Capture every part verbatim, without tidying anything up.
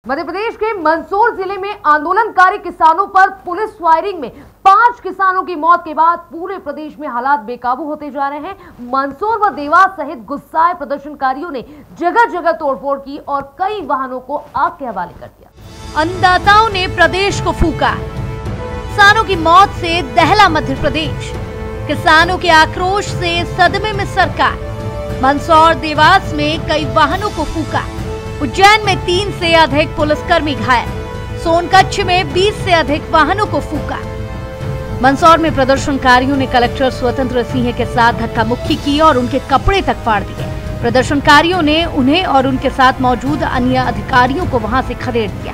मध्य प्रदेश के मंदसौर जिले में आंदोलनकारी किसानों पर पुलिस फायरिंग में पांच किसानों की मौत के बाद पूरे प्रदेश में हालात बेकाबू होते जा रहे हैं। मंदसौर व देवास सहित गुस्साए प्रदर्शनकारियों ने जगह जगह तोड़फोड़ की और कई वाहनों को आग के हवाले कर दिया। अन्नदाताओं ने प्रदेश को फूका, किसानों की मौत से दहला मध्य प्रदेश, किसानों के आक्रोश से सदमे में सरकार। मंदसौर देवास में कई वाहनों को फूका, उज्जैन में तीन से अधिक पुलिसकर्मी घायल, सोनकच्छ में बीस से अधिक वाहनों को फूका। मंदसौर में प्रदर्शनकारियों ने कलेक्टर स्वतंत्र सिंह के साथ धक्का मुक्की की और उनके कपड़े तक फाड़ दिए। प्रदर्शनकारियों ने उन्हें और उनके साथ मौजूद अन्य अधिकारियों को वहां से खदेड़ दिया।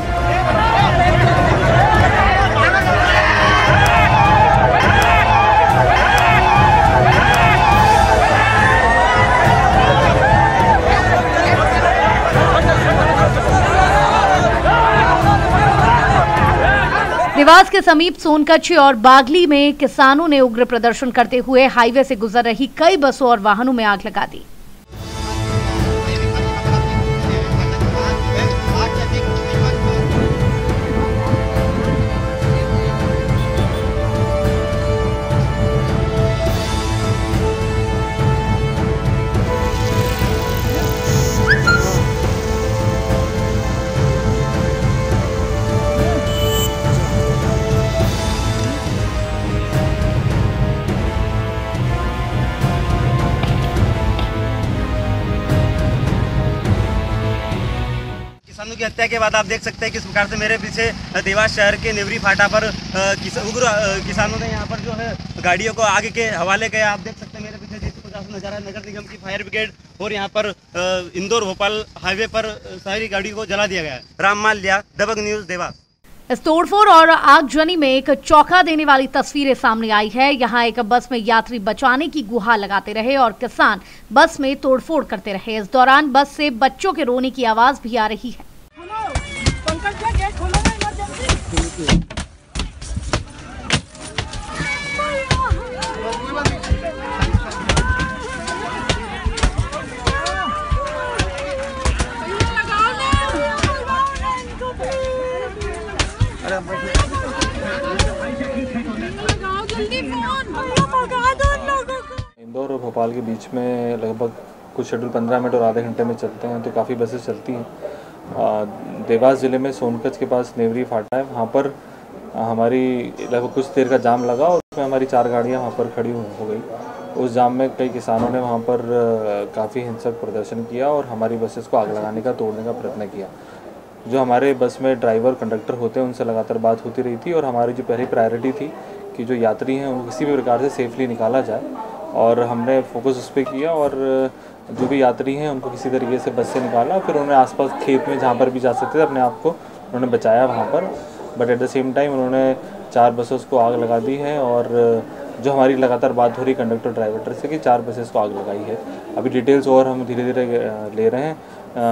देवास के समीप सोनकच्छ और बागली में किसानों ने उग्र प्रदर्शन करते हुए हाईवे से गुजर रही कई बसों और वाहनों में आग लगा दी। किसानों की हत्या के बाद आप देख सकते हैं किस प्रकार से मेरे पीछे देवास शहर के नेवरी फाटा पर किस, उग्र किसानों ने यहाँ पर जो है गाड़ियों को आग के हवाले किया। आप देख सकते हैं मेरे पीछे जिस प्रकार से नजारा नगर निगम की फायर ब्रिगेड और यहाँ पर इंदौर भोपाल हाईवे पर सारी गाड़ियों को जला दिया गया है। राम माल्या, दबंग न्यूज, देवास। इस तोड़फोड़ और आगजनी में एक चौंका देने वाली तस्वीरें सामने आई है। यहाँ एक बस में यात्री बचाने की गुहार लगाते रहे और किसान बस में तोड़फोड़ करते रहे। इस दौरान बस से बच्चों के रोने की आवाज भी आ रही है। इंदौर और भोपाल के बीच में लगभग कुछ शेड्यूल पंद्रह मिनट और आधे घंटे में चलते हैं, तो काफ़ी बसेस चलती हैं। देवास ज़िले में सोनकच्छ के पास नेवरी फाटा है, वहाँ पर हमारी लगभग कुछ देर का जाम लगा और उसमें हमारी चार गाड़ियाँ वहाँ पर खड़ी हो गई। उस जाम में कई किसानों ने वहाँ पर काफ़ी हिंसक प्रदर्शन किया और हमारी बसेस को आग लगाने का, तोड़ने का प्रयत्न किया। जो हमारे बस में ड्राइवर कंडक्टर होते हैं उनसे लगातार बात होती रही थी और हमारी जो पहली प्रायोरिटी थी कि जो यात्री हैं उनको किसी भी प्रकार से सेफली निकाला जाए, और हमने फोकस उस पर किया और जो भी यात्री हैं उनको किसी तरीके से बस से निकाला। फिर उन्होंने आसपास खेत में जहाँ पर भी जा सकते थे अपने आप को उन्होंने बचाया वहाँ पर, but at the same time उन्होंने चार बसेस को आग लगा दी है। और जो हमारी लगातार बात हो रही कंडक्टर ड्राइवर से कि चार बसेस को आग लगाई है। अभी डिटेल्स और हम धीरे धीरे ले रहे हैं।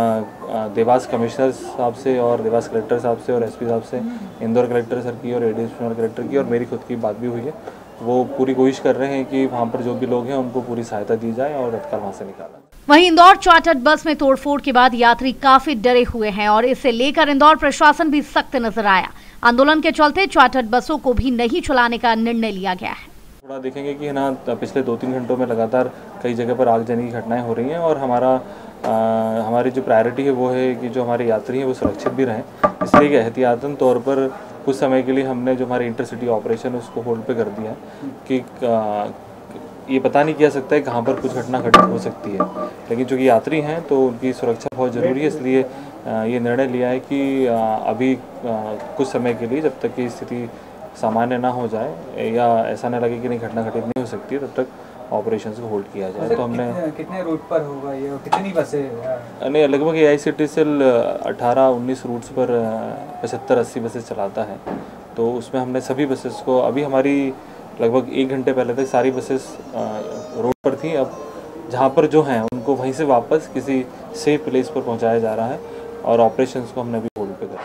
देवास कमिश्नर साहब से और देवास कलेक्टर साहब से और एसपी साहब से, इंदौर कलेक्टर सर की और एडिशनल कलेक्टर की और मेरी खुद की बात भी हुई है। वो पूरी कोशिश कर रहे हैं कि वहाँ पर जो भी लोग हैं उनको पूरी सहायता दी जाए और तत्काल वहाँ से निकाला। वहीं इंदौर चार्टर्ड बस में तोड़फोड़ के बाद यात्री काफी डरे हुए हैं और इसे लेकर इंदौर प्रशासन भी सख्त नजर आया। आंदोलन के चलते चार्टर्ड बसों को भी नहीं चलाने का निर्णय लिया गया है। थोड़ा देखेंगे कि है ना, पिछले दो तीन घंटों में लगातार कई जगह पर आगजनी की घटनाएं हो रही हैं और हमारा आ, हमारी जो प्रायोरिटी है वो है कि जो हमारे यात्री हैं वो सुरक्षित भी रहें। इसलिए कि एहतियातन तौर पर कुछ समय के लिए हमने जो हमारे इंटरसिटी ऑपरेशन है उसको होल्ड पे कर दिया है कि आ, ये पता नहीं किया सकता है कहाँ पर कुछ घटना घटित हो सकती है, लेकिन चूँकि यात्री हैं तो उनकी सुरक्षा बहुत ज़रूरी है। इसलिए ये निर्णय लिया है कि अभी कुछ समय के लिए, जब तक की स्थिति सामान्य ना हो जाए या ऐसा न लगे कि नहीं घटना घटित नहीं हो सकती है, तब तक ऑपरेशंस को होल्ड किया जाए। तो हमने कितने, कितने रूट पर होगा ये, कितनी बसें? नहीं, लगभग ए आई सी टी सी अठारह उन्नीस रूट्स पर पचहत्तर अस्सी बसेस चलाता है, तो उसमें हमने सभी बसेस को, अभी हमारी लगभग एक घंटे पहले तक सारी बसेस रोड पर थी। अब जहाँ पर जो हैं उनको वहीं से वापस किसी सेफ प्लेस पर पहुँचाया जा रहा है और ऑपरेशंस को हमने अभी होल्ड पे कर दिया। और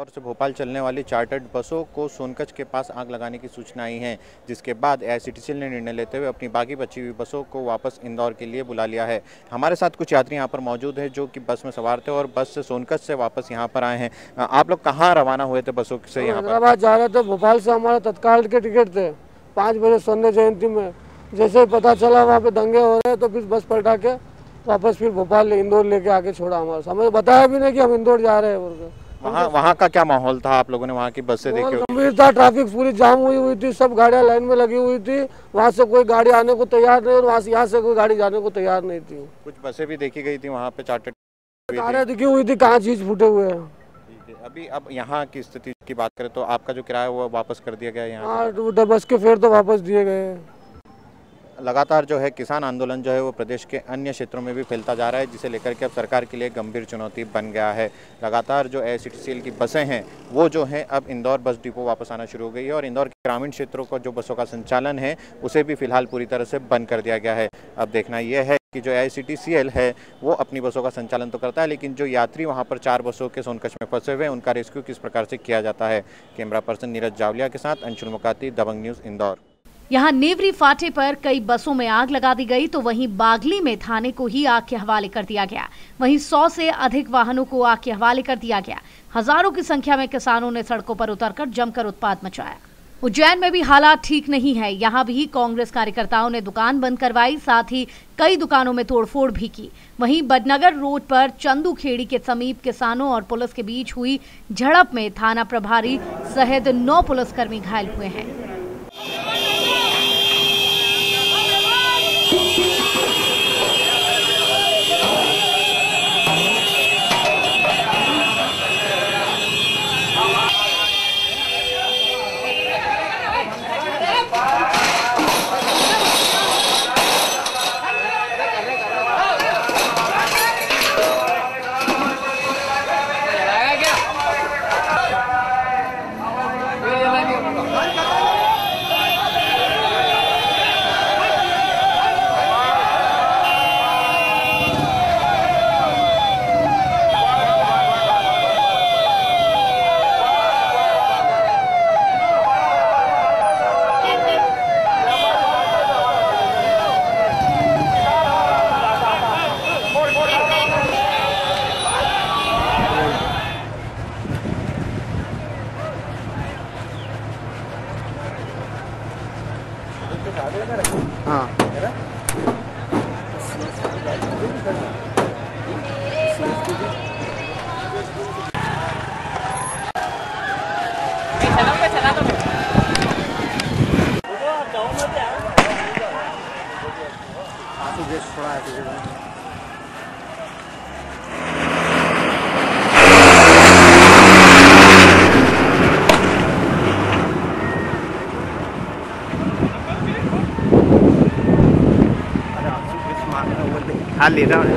से भोपाल चलने वाली चार्टर्ड बसों को सोनकच्छ के पास आग लगाने की सूचना आई है, जिसके बाद एआईसीटीसीएल ने निर्णय लेते हुए अपनी बाकी बची हुई बसों को वापस इंदौर के लिए बुला लिया है। हमारे साथ कुछ यात्री यहाँ पर मौजूद हैं जो कि बस में सवार थे और बस से सोनकच्छ से वापस यहाँ पर आए हैं। आप लोग कहाँ रवाना हुए थे बसों से? यहाँ हैदराबाद जा रहे थे। भोपाल से हमारा तत्काल के टिकट थे पाँच बजे स्वर्ण जयंती में। जैसे ही पता चला वहाँ पे दंगे हो रहे हैं तो फिर बस पलटा के वापस फिर भोपाल ले इंदौर लेके आके छोड़ा। हमारा समझ बताया भी नहीं कि हम इंदौर जा रहे हैं। वहाँ वहाँ का क्या माहौल था? आप लोगों ने वहाँ की बस से देखी? गंभीर था, ट्रैफिक पूरी जाम हुई हुई थी, सब गाड़ियाँ लाइन में लगी हुई थी। वहाँ से कोई गाड़ी आने को तैयार नहीं और वहाँ से यहाँ से कोई गाड़ी जाने को तैयार नहीं थी। कुछ बसें भी देखी गई थी वहाँ पे, चार्टर्ड कारें दिखी हुई थी, कहाँ चीज फूटे हुए हैं। अभी अब यहाँ की स्थिति की बात करें तो आपका जो किराया वो वापस कर दिया गया है यहाँ? हाँ, बस के फेयर तो वापस दिए गए हैं। लगातार जो है किसान आंदोलन जो है वो प्रदेश के अन्य क्षेत्रों में भी फैलता जा रहा है, जिसे लेकर के अब सरकार के लिए गंभीर चुनौती बन गया है। लगातार जो एआईसीटीसीएल की बसें हैं वो जो है अब इंदौर बस डिपो वापस आना शुरू हो गई है और इंदौर के ग्रामीण क्षेत्रों का जो बसों का संचालन है उसे भी फिलहाल पूरी तरह से बंद कर दिया गया है। अब देखना यह है कि जो एआईसीटीसीएल है वो अपनी बसों का संचालन तो करता है, लेकिन जो यात्री वहाँ पर चार बसों के सोनकच्छ में फंसे हुए हैं उनका रेस्क्यू किस प्रकार से किया जाता है। कैमरा पर्सन नीरज जावलिया के साथ अंशुल मुकाती, दबंग न्यूज़, इंदौर। यहाँ नेवरी फाटे पर कई बसों में आग लगा दी गई तो वहीं बागली में थाने को ही आग के हवाले कर दिया गया। वहीं सौ से अधिक वाहनों को आग के हवाले कर दिया गया। हजारों की संख्या में किसानों ने सड़कों पर उतरकर जमकर उत्पात मचाया। उज्जैन में भी हालात ठीक नहीं है। यहाँ भी कांग्रेस कार्यकर्ताओं ने दुकान बंद करवाई, साथ ही कई दुकानों में तोड़फोड़ भी की। वहीं बडनगर रोड पर चंदू खेड़ी के समीप किसानों और पुलिस के बीच हुई झड़प में थाना प्रभारी सहित नौ पुलिसकर्मी घायल हुए हैं। हाँ हाल ले रहा हूँ।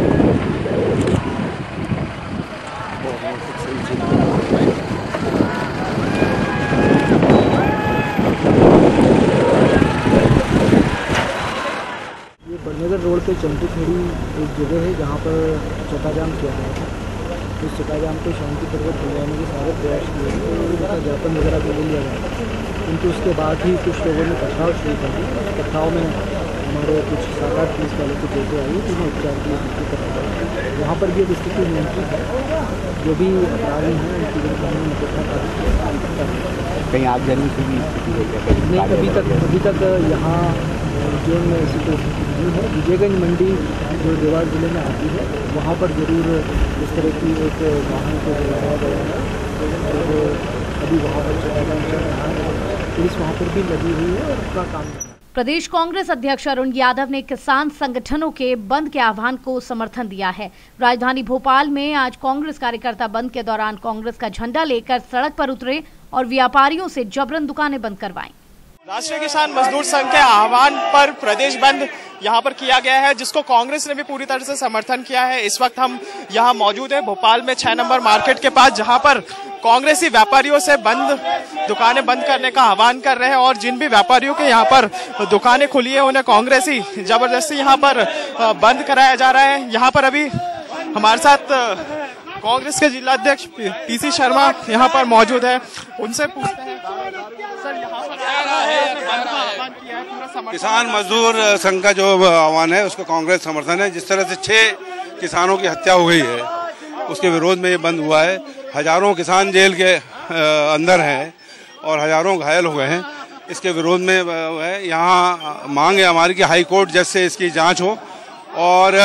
ये बडनगर रोड पे चंदू खेड़ी एक जगह है जहाँ पर चक्का जाम किया गया था। इस चक्का जाम को शांतिपूर्वक बुलवाने के सारे प्रयास किए गए और उसका ज्ञापन वगैरह भी ले लिया गया था, किंतु उसके बाद ही कुछ लोगों ने पथराव शुरू कर दिया। पथराव में हमारे कुछ सात आठ पुलिस वालों की जेटें आई, जिन्हें उपचार के लिए भर्ती कराया गया। यहाँ पर भी स्थिति नियंत्रित है। जो भी अपराधी हैं उनकी विरुद्ध हमने मुकदमा दर्ज किया। कहीं आगजनी की भी स्थिति है? नहीं, अभी तक अभी तक यहाँ उज्जैन में ऐसी कोई स्थिति नहीं है। विजयगंज मंडी जो देवास जिले में आती है वहाँ पर जरूर इस तरह की एक वाहन को लगाया गया है और अभी वहाँ पर चल रहा है। पुलिस वहाँ पर भी लगी हुई है और उसका काम। प्रदेश कांग्रेस अध्यक्ष अरुण यादव ने किसान संगठनों के बंद के आह्वान को समर्थन दिया है। राजधानी भोपाल में आज कांग्रेस कार्यकर्ता बंद के दौरान कांग्रेस का झंडा लेकर सड़क पर उतरे और व्यापारियों से जबरन दुकानें बंद करवाईं। राष्ट्रीय किसान मजदूर संघ के आह्वान पर प्रदेश बंद यहाँ पर किया गया है, जिसको कांग्रेस ने भी पूरी तरह से समर्थन किया है। इस वक्त हम यहाँ मौजूद हैं भोपाल में छह नंबर मार्केट के पास, जहाँ पर कांग्रेसी व्यापारियों से बंद दुकानें बंद करने का आह्वान कर रहे हैं और जिन भी व्यापारियों के यहाँ पर दुकानें खुली है उन्हें कांग्रेसी जबरदस्ती यहाँ पर बंद कराया जा रहा है। यहाँ पर अभी हमारे साथ कांग्रेस के जिलाध्यक्ष पीसी शर्मा यहाँ पर मौजूद है, उनसे पूछते हैं सर यहाँ पर आह्वान किया है, पूरा समर्थन। किसान मजदूर संघ का जो आह्वान है उसको कांग्रेस समर्थन है। जिस तरह से छह किसानों की हत्या हो गई है उसके विरोध में ये बंद हुआ है। हजारों किसान जेल के अंदर हैं और हजारों घायल हो गए हैं, इसके विरोध में है। यहाँ मांग है हमारी कि हाई कोर्ट जज से इसकी जांच हो और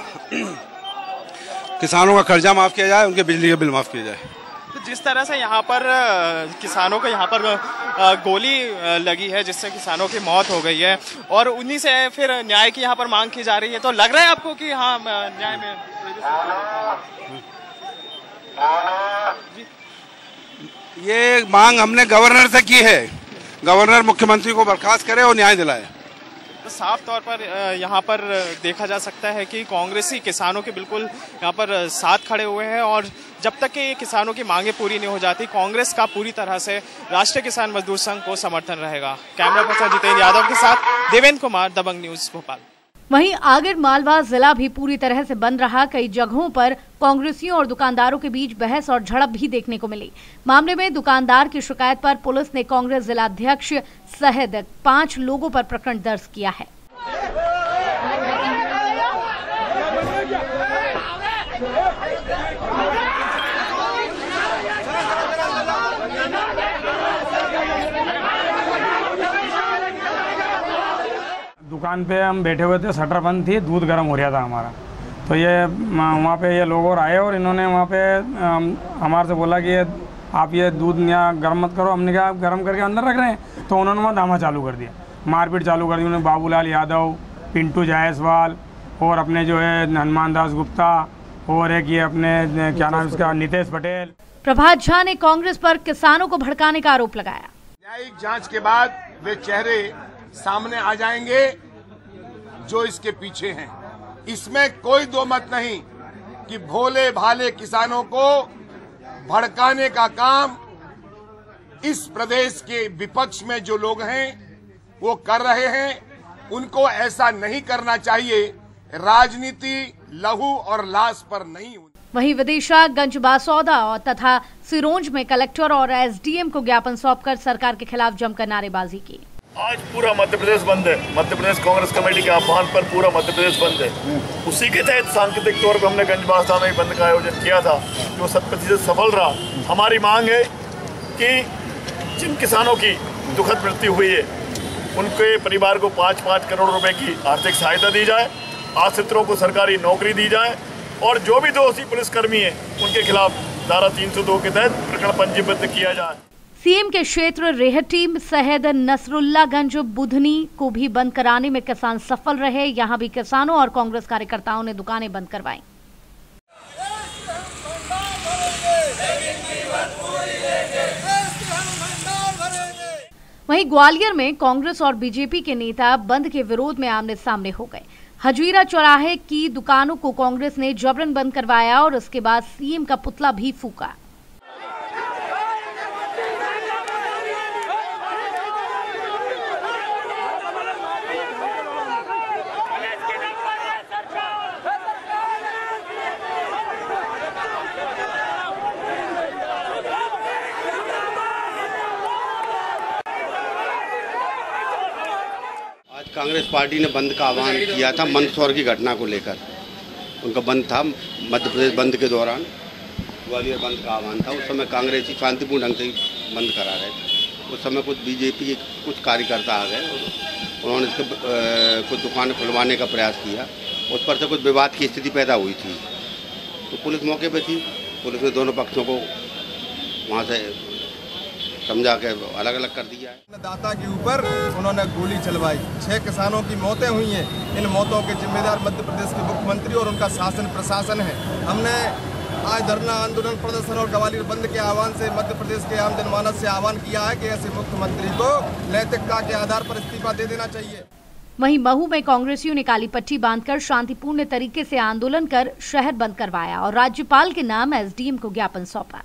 किसानों का कर्जा माफ किया जाए, उनके बिजली का बिल माफ किया जाए। तो जिस तरह से यहाँ पर किसानों को यहाँ पर गोली लगी है जिससे किसानों की मौत हो गई है और उन्हीं से फिर न्याय की यहाँ पर मांग की जा रही है, तो लग रहा है आपको कि हाँ न्याय में ये मांग हमने गवर्नर से की है, गवर्नर मुख्यमंत्री को बर्खास्त करे और न्याय दिलाए। तो साफ तौर पर यहाँ पर देखा जा सकता है कि कांग्रेसी किसानों के बिल्कुल यहाँ पर साथ खड़े हुए हैं और जब तक कि किसानों की मांगे पूरी नहीं हो जाती कांग्रेस का पूरी तरह से राष्ट्रीय किसान मजदूर संघ को समर्थन रहेगा। कैमरा पर्सन जितेंद्र यादव के साथ देवेंद्र कुमार, दबंग न्यूज, भोपाल। वहीं आगर मालवा जिला भी पूरी तरह से बंद रहा। कई जगहों पर कांग्रेसियों और दुकानदारों के बीच बहस और झड़प भी देखने को मिली। मामले में दुकानदार की शिकायत पर पुलिस ने कांग्रेस जिलाध्यक्ष सहित पांच लोगों पर प्रकरण दर्ज किया है। दुकान पे हम बैठे हुए थे, शटर बंद थी, दूध गर्म हो रहा था हमारा, तो ये वहाँ पे ये लोग और आए और इन्होंने वहाँ पे हमारे से बोला कि ये आप ये दूध यहाँ गर्म मत करो। हमने कहा गर्म करके अंदर रख रहे हैं, तो उन्होंने वहाँ धामा चालू कर दिया, मारपीट चालू कर दी। उन्होंने बाबूलाल यादव, पिंटू जायसवाल और अपने जो है हनुमान दास गुप्ता और एक ये अपने क्या नाम इसका नितेश पटेल। प्रभात झा ने कांग्रेस पर किसानों को भड़काने का आरोप लगाया। न्यायिक जांच के बाद वे चेहरे सामने आ जाएंगे जो इसके पीछे हैं। इसमें कोई दो मत नहीं कि भोले भाले किसानों को भड़काने का काम इस प्रदेश के विपक्ष में जो लोग हैं वो कर रहे हैं। उनको ऐसा नहीं करना चाहिए। राजनीति लहू और लाश पर नहीं। वहीं विदिशा, गंज बासौदा और तथा सिरोंज में कलेक्टर और एसडीएम को ज्ञापन सौंपकर सरकार के खिलाफ जमकर नारेबाजी की। आज पूरा मध्य प्रदेश बंद है। मध्य प्रदेश कांग्रेस कमेटी के आह्वान पर पूरा मध्य प्रदेश बंद है। उसी के तहत सांकेतिक तौर पर हमने गंजबासौदा में बंद का आयोजन किया था जो शत प्रतिशत सफल रहा। हमारी मांग है कि जिन किसानों की दुखद मृत्यु हुई है उनके परिवार को पाँच पाँच करोड़ रुपए की आर्थिक सहायता दी जाए, आश्रितों को सरकारी नौकरी दी जाए और जो भी दोषी पुलिसकर्मी है उनके खिलाफ धारा तीन सौ दो के तहत प्रकरण पंजीबद्ध किया जाए। सीएम के क्षेत्र रेहटी सहित नसरुल्लागंज बुधनी को भी बंद कराने में किसान सफल रहे। यहां भी किसानों और कांग्रेस कार्यकर्ताओं ने दुकानें बंद करवाई। वहीं ग्वालियर में कांग्रेस और बीजेपी के नेता बंद के विरोध में आमने सामने हो गए। हजीरा चौराहे की दुकानों को कांग्रेस ने जबरन बंद करवाया और उसके बाद सीएम का पुतला भी फूका। कांग्रेस पार्टी ने बंद का आह्वान किया था मंदसौर की घटना को लेकर। उनका बंद था मध्य प्रदेश बंद के दौरान, ग्वालियर बंद का आह्वान था। उस समय कांग्रेसी शांतिपूर्ण ढंग से बंद करा रहे थे। उस समय कुछ बीजेपी के कुछ कार्यकर्ता आ गए, उन्होंने इसको कुछ दुकानें खुलवाने का प्रयास किया। उस पर से कुछ विवाद की स्थिति पैदा हुई थी, तो पुलिस मौके पर थी। पुलिस ने दोनों पक्षों को वहाँ से समझा के अलग अलग कर दिया है। दाता के ऊपर उन्होंने गोली चलवाई, छह किसानों की मौतें हुई हैं। इन मौतों के जिम्मेदार मध्य प्रदेश के मुख्यमंत्री और उनका शासन प्रशासन है। हमने आज धरना आंदोलन प्रदर्शन और ग्वालियर बंद के आह्वान से मध्य प्रदेश के आम जनमानस से आह्वान किया है कि ऐसे मुख्यमंत्री को नैतिकता के आधार पर इस्तीफा दे देना चाहिए। वहीं महू में कांग्रेसियों ने काली पट्टी बांधकर शांतिपूर्ण तरीके से आंदोलन कर शहर बंद करवाया और राज्यपाल के नाम एसडीएम को ज्ञापन सौंपा।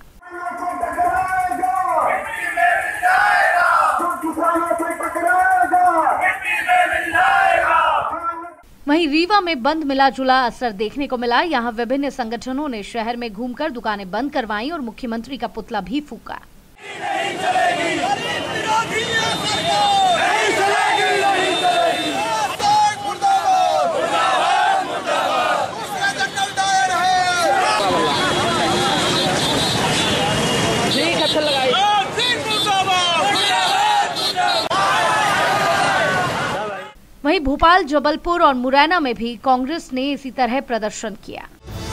वहीं रीवा में बंद मिला जुला असर देखने को मिला। यहां विभिन्न संगठनों ने शहर में घूमकर दुकानें बंद करवाई और मुख्यमंत्री का पुतला भी फूका। वहीं भोपाल, जबलपुर और मुरैना में भी कांग्रेस ने इसी तरह प्रदर्शन किया।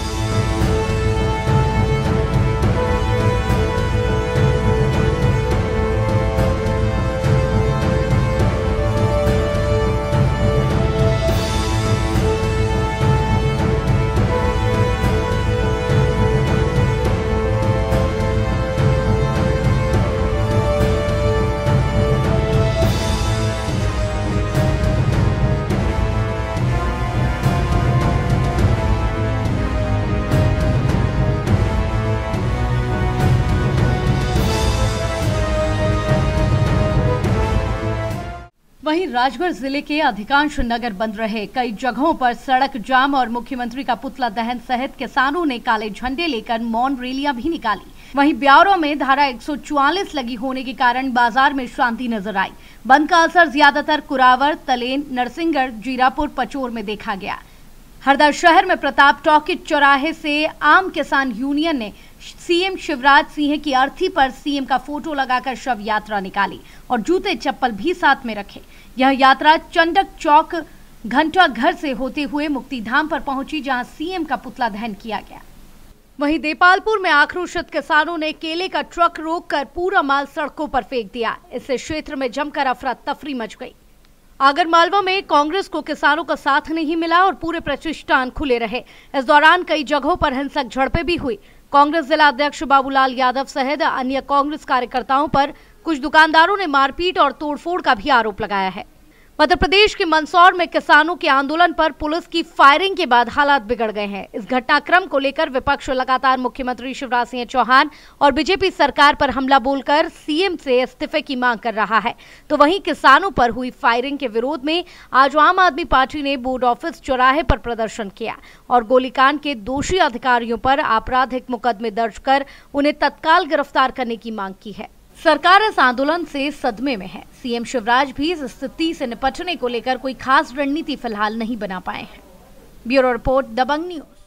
वहीं राजगढ़ जिले के अधिकांश नगर बंद रहे। कई जगहों पर सड़क जाम और मुख्यमंत्री का पुतला दहन सहित किसानों ने काले झंडे लेकर मौन रैलियां भी निकाली। वहीं ब्यावरा में धारा एक सौ चौवालीस लगी होने के कारण बाजार में शांति नजर आई। बंद का असर ज्यादातर कुरावर, तलेन, नरसिंहगढ़, जीरापुर, पचोर में देखा गया। हरदा शहर में प्रताप टॉकीज चौराहे से आम किसान यूनियन ने सीएम शिवराज सिंह की अर्थी पर सीएम का फोटो लगाकर शव यात्रा निकाली और जूते चप्पल भी साथ में रखे। यह यात्रा चंडक चौक घंटा घर से होते हुए मुक्तिधाम पर पहुंची, जहां सीएम का पुतला दहन किया गया। वहीं देपालपुर में आक्रोशित किसानों ने केले का ट्रक रोककर पूरा माल सड़कों पर फेंक दिया। इससे क्षेत्र में जमकर अफरा तफरी मच गई। आगरमालवा में कांग्रेस को किसानों का साथ नहीं मिला और पूरे प्रतिष्ठान खुले रहे। इस दौरान कई जगहों पर हिंसक झड़पें भी हुई। कांग्रेस जिला अध्यक्ष बाबूलाल यादव सहित अन्य कांग्रेस कार्यकर्ताओं पर कुछ दुकानदारों ने मारपीट और तोड़फोड़ का भी आरोप लगाया है। मध्य प्रदेश के मंदसौर में किसानों के आंदोलन पर पुलिस की फायरिंग के बाद हालात बिगड़ गए हैं। इस घटनाक्रम को लेकर विपक्ष लगातार मुख्यमंत्री शिवराज सिंह चौहान और बीजेपी सरकार पर हमला बोलकर सीएम से इस्तीफे की मांग कर रहा है। तो वहीं किसानों पर हुई फायरिंग के विरोध में आज आम आदमी पार्टी ने बोर्ड ऑफिस चौराहे पर प्रदर्शन किया और गोलीकांड के दोषी अधिकारियों पर आपराधिक मुकदमे दर्ज कर उन्हें तत्काल गिरफ्तार करने की मांग की है। सरकार इस आंदोलन से सदमे में है। सीएम शिवराज भी इस स्थिति से निपटने को लेकर कोई खास रणनीति फिलहाल नहीं बना पाए हैं। Bureau report, Dabang news.